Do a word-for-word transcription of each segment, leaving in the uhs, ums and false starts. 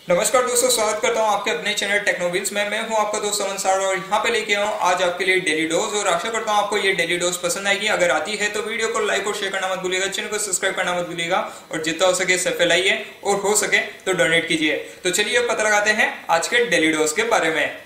नमस्कार दोस्तों, स्वागत करता हूं आपके अपने चैनल टेक्नोविंस में। मैं हूं आपका दोस्त अमन साड़ और यहां पे लेके आऊं आज आपके लिए डेली डोज। और आशा करता हूं आपको ये डेली डोज पसंद आएगी। अगर आती है तो वीडियो को लाइक और शेयर करना मत भूलिएगा, चैनल को सब्सक्राइब करना मत भूलिएगा और जितना हो सके सब फैलाइए और हो सके तो डोनेट कीजिए। तो चलिए पता लगाते हैं आज के डेली डोज के बारे में।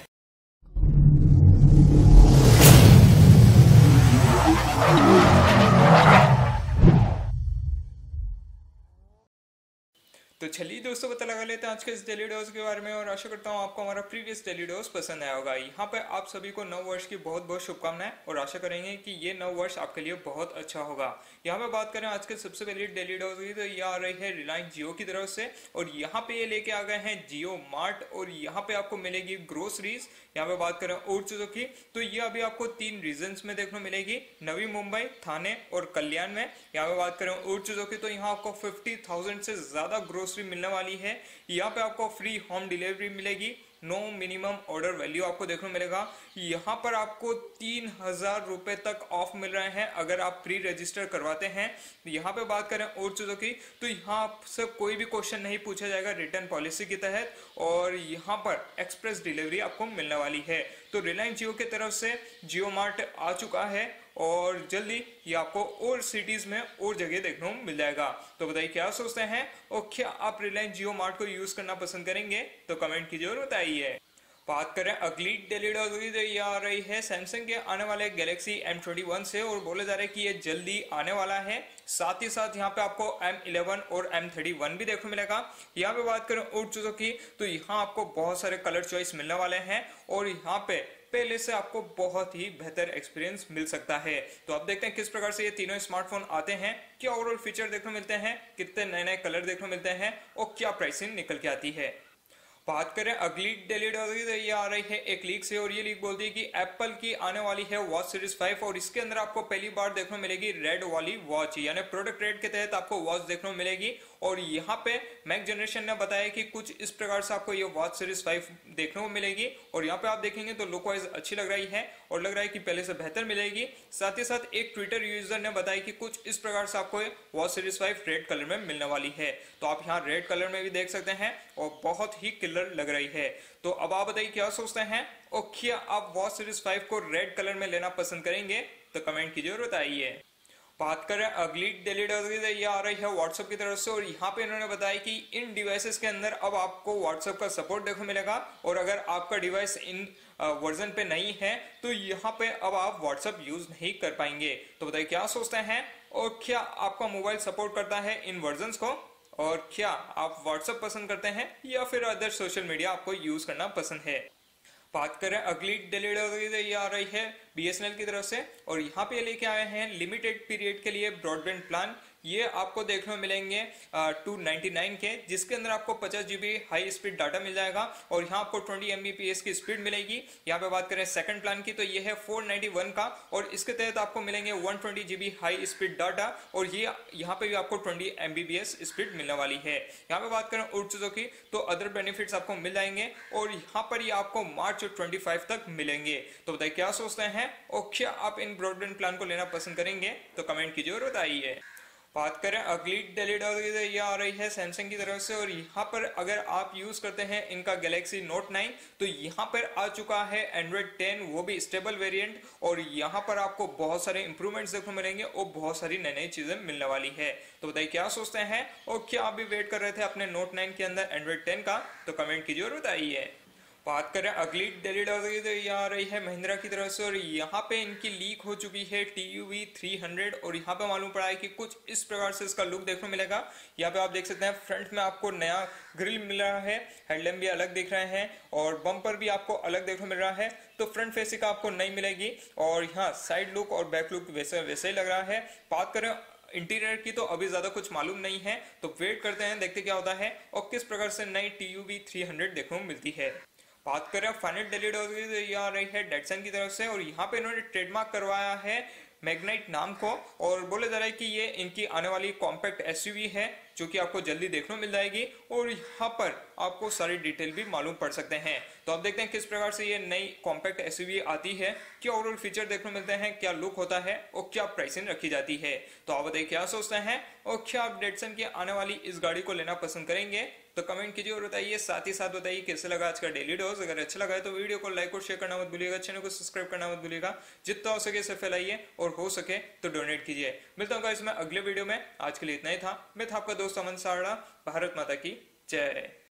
तो चलिए दोस्तों पता लगा लेते हैं आज के इस डेली डोज के बारे में। और आशा करता हूँ आपको हमारा प्रीवियस डेली डोज पसंद आया होगा। यहाँ पे आप सभी को नव वर्ष की बहुत बहुत शुभकामनाएं और आशा करेंगे कि ये नव वर्ष आपके लिए बहुत अच्छा होगा। यहाँ पे बात करें आज के सबसे पहले डेली डोज की, तो ये आ रही है रिलायंस जियो की तरफ से। और यहाँ पे ये लेके आ गए हैं जियो मार्ट और यहाँ पे आपको मिलेगी ग्रोसरीज। यहाँ पे बात करें और चीजों की, तो ये अभी आपको तीन रीजन्स में देखने मिलेगी, नवी मुंबई, थाने और कल्याण में। यहाँ पे बात करें और चीजों की, तो यहाँ आपको फिफ्टी थाउजेंड से ज्यादा ग्रोसरी मिलने वाली है। यहाँ पे आपको फ्री होम डिलीवरी मिलेगी, नो मिनिमम ऑर्डर वैल्यू आपको देखने मिलेगा। यहाँ पर आपको तीन हजार रुपए तक ऑफ मिल रहे हैं अगर आप प्री रजिस्टर करवाते हैं। यहाँ पे बात करें और चीजों की, तो यहाँ आपसे कोई भी क्वेश्चन नहीं पूछा जाएगा रिटर्न पॉलिसी के तहत। और यहाँ पर एक्सप्रेस डिलीवरी आपको मिलने वाली है। तो रिलायंस जियो की तरफ से जियो मार्ट आ चुका है और जल्दी ये आपको और सिटीज में और जगह देखने को मिल जाएगा। तो बताइए क्या सोचते हैं और क्या आप रिलायंस जियो मार्ट को यूज करना पसंद करेंगे? तो कमेंट कीजिए और बताइए। बात करें अगली डेली डोज की, तो ये आ रही है सैमसंग के आने वाले गैलेक्सी एम ट्वेंटी वन से और बोले जा रहे हैं कि ये जल्दी आने वाला है। साथ ही साथ यहाँ पे आपको एम इलेवन और एम थर्टी वन भी देखने को मिलेगा। यहाँ पे बात करें और चीजों की, तो यहाँ आपको बहुत सारे कलर चॉइस मिलने वाले हैं और यहाँ पे पहले से आपको बहुत ही बेहतर एक्सपीरियंस मिल सकता है। तो आप देखते हैं किस प्रकार से ये तीनों स्मार्टफोन आते हैं, क्या ओवरऑल फीचर देखने मिलते हैं, कितने नए नए कलर देखने मिलते हैं और क्या प्राइसिंग निकल के आती है। बात करें अगली डेली डोज की, तो ये आ रही है एक लीक से और ये लीक बोलती है कि एप्पल की आने वाली है वॉच सीरीज फाइव और इसके अंदर आपको पहली बार देखने को मिलेगी रेड वाली वॉच, यानी प्रोडक्ट रेड के तहत आपको वॉच देखने को मिलेगी। और यहाँ पे मैक जनरेशन ने बताया कि कुछ इस प्रकार से आपको ये वॉच सीरीज फाइव देखने को मिलेगी। और यहाँ पे आप देखेंगे तो लुक वाइज अच्छी लग रही है और लग रहा है कि पहले से बेहतर मिलेगी। साथ ही साथ एक ट्विटर यूजर ने बताया कि कुछ इस प्रकार से आपको watch series five red colour में मिलने वाली है। तो आप यहाँ रेड कलर में भी देख सकते हैं और बहुत ही किलर लग रही है। तो अब आप बताइए क्या सोचते हैं और क्या आप वॉच सीरीज फाइव को रेड कलर में लेना पसंद करेंगे? तो कमेंट कीजिए और बताइए। बात करें अगली डेली डोज की, ये आ रही है व्हाट्सएप की तरफ से और यहाँ पे इन्होंने बताया कि इन डिवाइसेस के अंदर अब आपको व्हाट्सएप का सपोर्ट देखने मिलेगा। और अगर आपका डिवाइस इन वर्जन पे नहीं है तो यहाँ पे अब आप व्हाट्सएप यूज नहीं कर पाएंगे। तो बताइए क्या सोचते हैं और क्या आपका मोबाइल सपोर्ट करता है इन वर्जन को और क्या आप व्हाट्सएप पसंद करते हैं या फिर अदर सोशल मीडिया आपको यूज करना पसंद है। बात करें अगली डेली डोज की, ये आ रही है बीएसएनएल की तरफ से और यहाँ पे लेके आए हैं लिमिटेड पीरियड के लिए ब्रॉडबैंड प्लान। ये आपको देखने को मिलेंगे टू नाइनटी नाइन के, जिसके अंदर आपको पचास जीबी हाई स्पीड डाटा मिल जाएगा और यहाँ आपको ट्वेंटी एमबीपीएस की स्पीड मिलेगी। यहाँ पे बात करें सेकंड प्लान की, तो ये है फोर नाइनटी वन का और इसके तहत आपको मिलेंगे one twenty GB high speed data और ये यहाँ पे भी आपको ट्वेंटी एमबीपीएस स्पीड मिलने वाली है। यहाँ पे बात करें और चीजों की, तो अदर बेनिफिट्स आपको मिल जाएंगे और यहाँ पर ये आपको मार्च ट्वेंटी फाइव तक मिलेंगे। तो बताइए क्या सोचते हैं और क्या आप इन ब्रॉडबैंड प्लान को लेना पसंद करेंगे? तो कमेंट कीजिए और बताइए। बात करें अगली डेली डोज की, तो ये आ रही है सैमसंग की तरफ से और यहाँ पर अगर आप यूज करते हैं इनका गैलेक्सी नोट नाइन तो यहाँ पर आ चुका है एंड्रॉइड टेन, वो भी स्टेबल वेरिएंट। और यहाँ पर आपको बहुत सारे इंप्रूवमेंट्स देखने मिलेंगे और बहुत सारी नई नई चीजें मिलने वाली है। तो बताइए क्या सोचते हैं और क्या आप भी वेट कर रहे थे अपने नोट नाइन के अंदर एंड्रॉइड टेन का? तो कमेंट कीजिए और बताइए। बात करें अगली डेली डोज की, तो ये आ रही है महिंद्रा की तरफ से और यहाँ पे इनकी लीक हो चुकी है T U V three hundred और यहाँ पे मालूम पड़ा है कि कुछ इस प्रकार से इसका लुक देखने को मिलेगा। यहाँ पे आप देख सकते हैं फ्रंट में आपको नया ग्रिल मिल रहा है, हेडलैम्प भी अलग दिख रहे हैं और बम्पर भी आपको अलग देखने को मिल रहा है। तो फ्रंट फेसिंग का आपको नहीं मिलेगी और यहाँ साइड लुक और बैक लुक वैसे वैसे ही लग रहा है। बात करें इंटीरियर की, तो अभी ज्यादा कुछ मालूम नहीं है, तो वेट करते हैं देखते क्या होता है और किस प्रकार से नई T U V three hundred देखने को मिलती है। बात करें फाइनल डेली डोज की, तो ये आ रही है डेटसन की तरफ से और यहाँ पे इन्होंने ट्रेडमार्क करवाया है मैग्नाइट नाम को और बोले जा रहा है कि ये इनकी आने वाली कॉम्पैक्ट एसयूवी है जो कि आपको जल्दी देखने को मिल जाएगी और यहाँ पर आपको सारी डिटेल भी मालूम पड़ सकते हैं। तो आप देखते हैं किस प्रकार से ये नई कॉम्पैक्ट एसयूवी आती है, क्या ओवरऑल फीचर देखने को मिलते हैं, क्या लुक होता है और क्या प्राइसिंग रखी जाती है। तो आप बताइए क्या सोचते हैं और क्या आप डेटसन की आने वाली इस गाड़ी को लेना पसंद करेंगे? तो कमेंट कीजिए और बताइए, साथ ही साथ बताइए कैसे लगा आज का डेली डोज। अगर अच्छा लगा है तो वीडियो को लाइक और शेयर करना मत भूलिएगा, चैनल को सब्सक्राइब करना मत भूलिएगा। जितना हो सके इसे फैलाइए और हो सके तो डोनेट कीजिए। मिलता हूँ गाइस मैं अगले वीडियो में। आज के लिए इतना ही था। मैं था आपका दोस्त अमन साड़ा। भारत माता की जय।